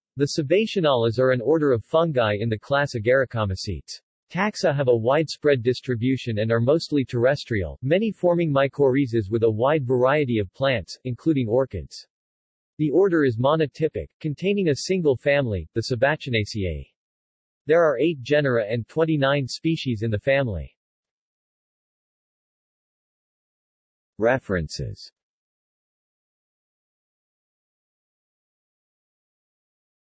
The Sebacinales are an order of fungi in the class Agaricomycetes. Taxa have a widespread distribution and are mostly terrestrial, many forming mycorrhizas with a wide variety of plants, including orchids. The order is monotypic, containing a single family, the Sebacinaceae. There are 8 genera and 29 species in the family. References